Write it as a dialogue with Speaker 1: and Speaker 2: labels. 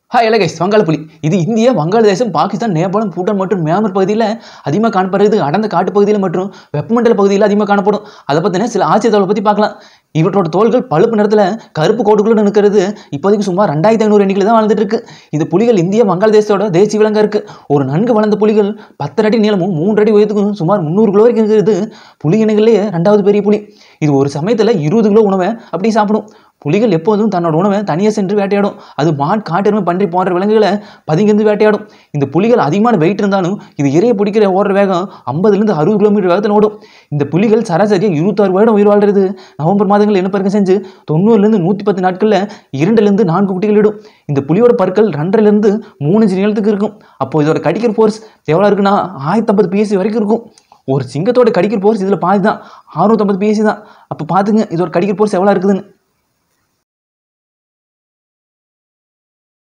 Speaker 1: Hi எல்லாம் guys வங்காளப்புலி இது இந்தியா வங்காளதேசம் பாகிஸ்தான் நேபாளம் பூட்டான் மற்றும் மியான்மர் பகுதியில் அதிகமாக காணப்படுறது அடர்ந்த காட்டு பகுதியில் மற்றும் வெப்பமண்டல பகுதியில் அதிகமாக காணப்படும் அதை பற்றின சில ஆச்சரியத்தை பற்றி பார்க்கலாம். இவற்றோட தோள்கள் பழுப்பு நிறத்தில் கருப்பு கோடுகளுடன் இருக்கிறது. இப்போதைக்கு சுமார் 2500 எண்ணிக்கையில் தான் வாழ்ந்துட்டு இருக்கு. இந்த புலிகள் இந்தியா வங்காளதேசத்தோட தேசிய விலங்கா இருக்கு. ஒரு நன்கு வளர்ந்த புலிகள் 10 அடி நீளமும் 3 அடி உயரத்துக்கும் சுமார் 300 கிலோ வரைக்கும் இருக்கிறது. புலி இனங்களிலேயே 2வது பெரிய புலி. இது ஒரு சமயத்தில் 20 கிலோ உணவை அப்படி சாப்பிடும். புலிகள் எப்போதும் தன்னோட உணவை தனியாக சென்று வேட்டையாடும். அது மான், காட்டெருமை, பன்றி போன்ற விலங்குகளை பதுங்கிருந்து வேட்டையாடும். இந்த புலிகள் அதிகமான வெயிட் இருந்தாலும் இது இரையை பிடிக்கிற ஓடுற வேகம் 50லேருந்து 60 கிலோமீட்டர் வேகத்தில் ஓடும். இந்த புலிகள் சராசரியாக 26 வருடம் உயிர் வாழ்றது. நவம்பர் மாதங்கள் இனப்பெருக்கம் செஞ்சு 90லேருந்து 110 நாட்களில் 2லேருந்து 4 குட்டிகள் இடும். இந்த புலியோட பற்கள் 2லேருந்து 3 இன்ச்சு நீளத்துக்கு இருக்கும். அப்போ இதோட கடிக்கிற ஃபோர்ஸ் எவ்வளோ இருக்குன்னா 1050 PSI வரைக்கும் இருக்கும். ஒரு சிங்கத்தோட கடிக்கிற ஃபோர்ஸ் இதில் பாதி தான், 650 PSI தான். அப்போ பார்த்துங்க இதோட கடிக்கிற ஃபோர்ஸ் எவ்வளோ இருக்குதுன்னு.